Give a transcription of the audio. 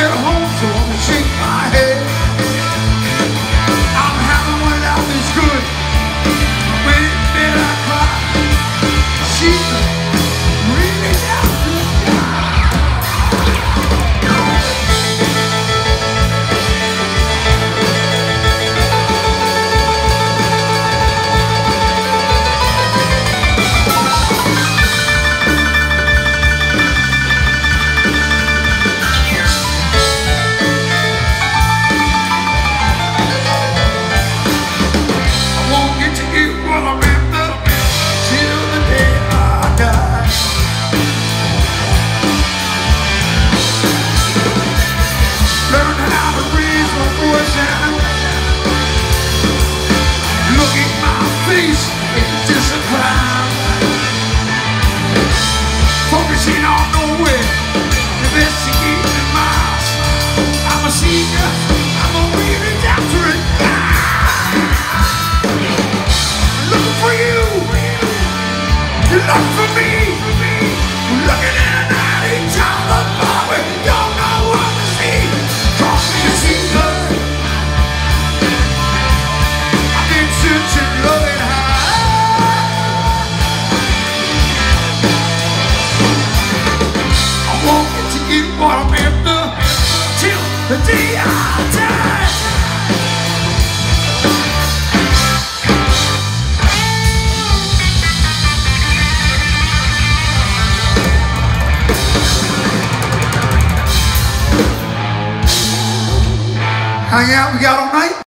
get home to only shake my head. I'm having when life is good. When it's bad I cry. She's really down to focusing on the way, investigating miles. I'm a senior, I'm a really doctorate guy. Looking for you, you're looking for me. We're looking in the night, ain't time to bar, we don't know what to see. Cross me a season. I've been searching low and high. What I'm after till the day I die. Hang out, we got all night.